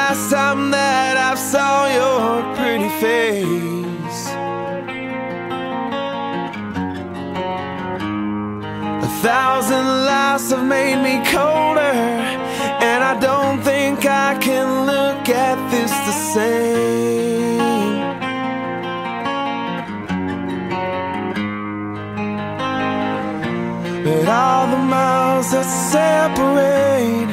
last time that I saw your pretty face. 1,000 lives have made me colder, and I don't think I can look at this the same. But all the miles that separate,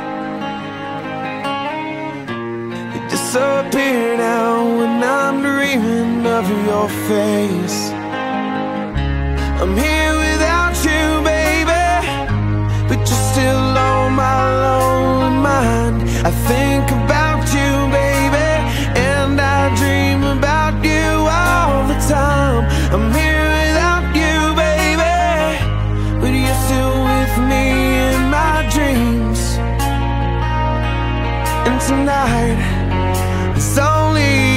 they disappear now when I'm dreaming of your face. I'm here without you, baby, but you're still on my lonely mind. I think about you, baby, and I dream about you all the time. I'm here without you, baby, but you're still with me in my dreams. And tonight, it's only